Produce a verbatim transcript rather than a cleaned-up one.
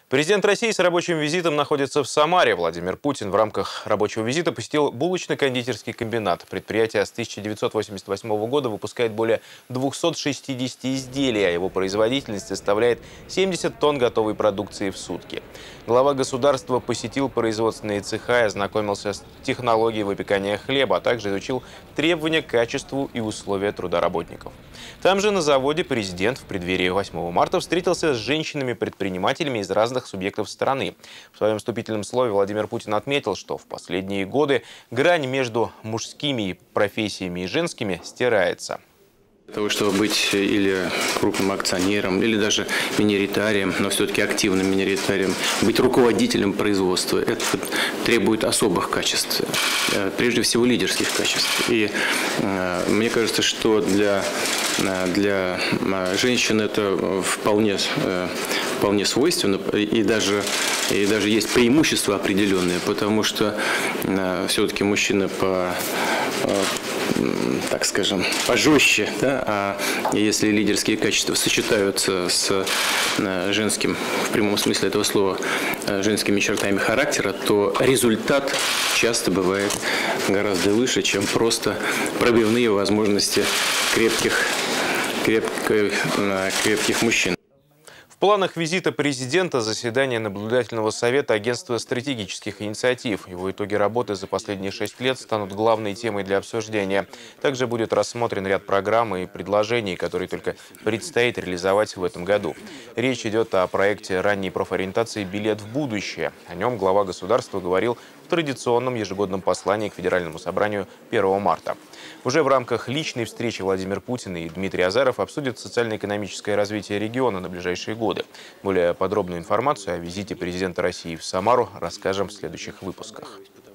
Президент России с рабочим визитом находится в Самаре. Владимир Путин в рамках рабочего визита посетил булочно-кондитерский комбинат. Предприятие с тысяча девятьсот восемьдесят восьмого года выпускает более двухсот шестидесяти изделий, а его производительность составляет семьдесят тонн готовой продукции в сутки. Глава государства посетил производственные цеха и ознакомился с технологией выпекания хлеба, а также изучил требования к качеству и условия труда работников. Там же на заводе президент в преддверии восьмого марта встретился с женщинами-предпринимателями из разных субъектов страны. В своем вступительном слове Владимир Путин отметил, что в последние годы грань между мужскими профессиями и женскими стирается. Для того, чтобы быть или крупным акционером, или даже миноритарием, но все-таки активным миноритарием, быть руководителем производства, это требует особых качеств, прежде всего лидерских качеств. И э, мне кажется, что для, для женщин это вполне, э, вполне свойственно, и даже, и даже есть преимущества определенные, потому что э, все-таки мужчина по... Э, так скажем, пожестче, да? А если лидерские качества сочетаются с женским, в прямом смысле этого слова, женскими чертами характера, то результат часто бывает гораздо выше, чем просто пробивные возможности крепких, крепких, крепких мужчин. В планах визита президента заседание наблюдательного совета Агентства стратегических инициатив. Его итоги работы за последние шесть лет станут главной темой для обсуждения. Также будет рассмотрен ряд программ и предложений, которые только предстоит реализовать в этом году. Речь идет о проекте ранней профориентации «Билет в будущее». О нем глава государства говорил в традиционном ежегодном послании к Федеральному собранию первого марта. Уже в рамках личной встречи Владимир Путин и Дмитрий Азаров обсудят социально-экономическое развитие региона на ближайшие годы. Более подробную информацию о визите президента России в Самару расскажем в следующих выпусках.